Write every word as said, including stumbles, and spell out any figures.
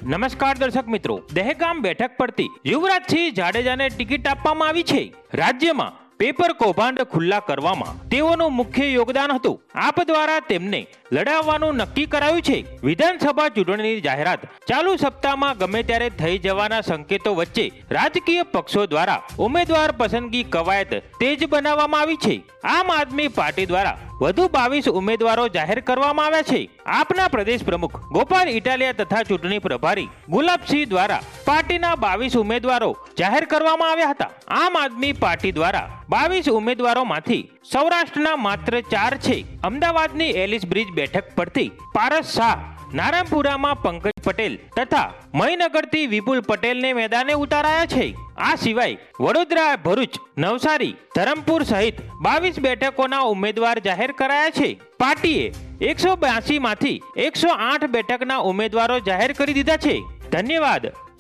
નમસ્કાર દર્શક મિત્રો, દહેગામ બેઠક પરથી યુવરાજસિંહ જાડેજાને ટિકિટ આપવામાં આવી છે. રાજ્યમાં પેપર કૌભાંડ ખુલ્લા કરવામાં તેઓનું મુખ્ય યોગદાન હતું. આપ દ્વારા તેમને લડાવવાનું નક્કી કરાયું છે. વિધાનસભા ચૂંટણીની જાહેરાત ચાલુ સપ્તાહમાં ગમે ત્યારે થઈ જવાના સંકેતો વચ્ચે રાજકીય પક્ષો દ્વારા ઉમેદવાર પસંદગી કવાયત તેજ બનાવવામાં આવી છે. આમ આદમી પાર્ટી દ્વારા વધુ બાવીસ ઉમેદવારો જાહેર કરવામાં આવ્યા છે. આપના પ્રદેશ પ્રમુખ ગોપાલ ઇટાલિયા તથા ચૂંટણી પ્રભારી ગુલાબસિંહ દ્વારા પાર્ટીના બાવીસ ઉમેદવારો જાહેર કરવામાં આવ્યા હતા. આમ આદમી પાર્ટી દ્વારા બાવીસ ઉમેદવારોમાંથી સૌરાષ્ટ્રના માત્ર ચાર છે. અમદાવાદની એલિસ બ્રિજ બેઠક પરથી પારસ શાહ, નારાયણપુરામાં પંકજ પટેલ તથા મહીનગરથી વિપુલ પટેલને મેદાને ઉતારાયા છે. આ સિવાય વડોદરા, ભરૂચ, નવસારી, ધરમપુર સહિત બાવીસ બેઠકોના ઉમેદવાર જાહેર કરાયા છે. પાર્ટીએ એકસો બ્યાસી માંથી એકસો આઠ બેઠકના ઉમેદવારો જાહેર કરી દીધા છે. ધન્યવાદ.